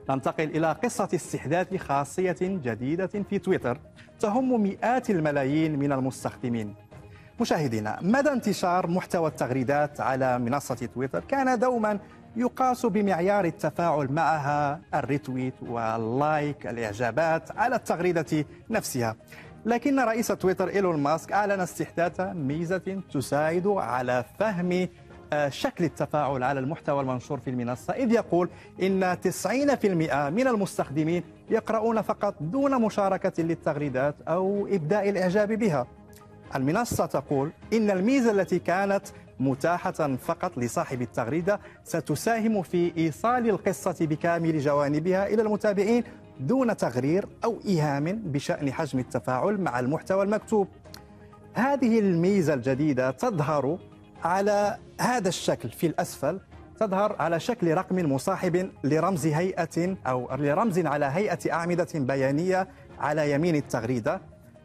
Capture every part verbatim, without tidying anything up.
ننتقل إلى قصة استحداث خاصية جديدة في تويتر تهم مئات الملايين من المستخدمين. مشاهدينا، مدى انتشار محتوى التغريدات على منصة تويتر كان دوما يقاس بمعيار التفاعل معها، الريتويت واللايك، الإعجابات على التغريدة نفسها. لكن رئيس تويتر إيلون ماسك أعلن استحداث ميزة تساعد على فهم شكل التفاعل على المحتوى المنشور في المنصة، إذ يقول إن تسعين بالمئة من المستخدمين يقرؤون فقط دون مشاركة للتغريدات أو إبداء الإعجاب بها. المنصة تقول إن الميزة التي كانت متاحة فقط لصاحب التغريدة ستساهم في إيصال القصة بكامل جوانبها إلى المتابعين دون تغرير أو إيهام بشأن حجم التفاعل مع المحتوى المكتوب. هذه الميزة الجديدة تظهر على هذا الشكل في الأسفل، تظهر على شكل رقم مصاحب لرمز هيئة أو لرمز على هيئة أعمدة بيانية على يمين التغريدة،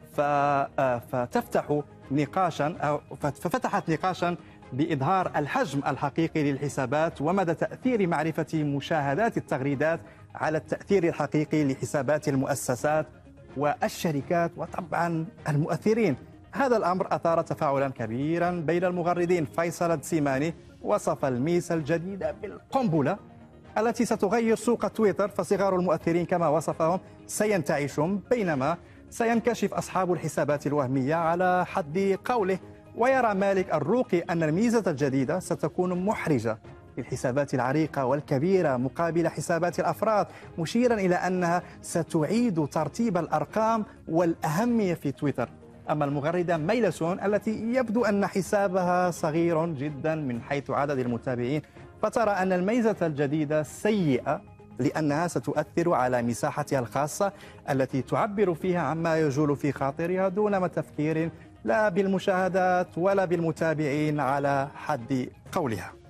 فتفتح نقاشا أو ففتحت نقاشا بإظهار الحجم الحقيقي للحسابات ومدى تأثير معرفة مشاهدات التغريدات على التأثير الحقيقي لحسابات المؤسسات والشركات وطبعا المؤثرين. هذا الأمر أثار تفاعلا كبيرا بين المغردين. فيصل الدسيماني وصف الميزة الجديدة بالقنبلة التي ستغير سوق تويتر، فصغار المؤثرين كما وصفهم سينتعشون بينما سينكشف أصحاب الحسابات الوهمية على حد قوله. ويرى مالك الروقي أن الميزة الجديدة ستكون محرجة للحسابات العريقة والكبيرة مقابل حسابات الأفراد، مشيرا إلى أنها ستعيد ترتيب الأرقام والأهمية في تويتر. أما المغردة ميلسون التي يبدو أن حسابها صغير جدا من حيث عدد المتابعين، فترى أن الميزة الجديدة سيئة لأنها ستؤثر على مساحتها الخاصة التي تعبر فيها عما يجول في خاطرها دون تفكير لا بالمشاهدات ولا بالمتابعين على حد قولها.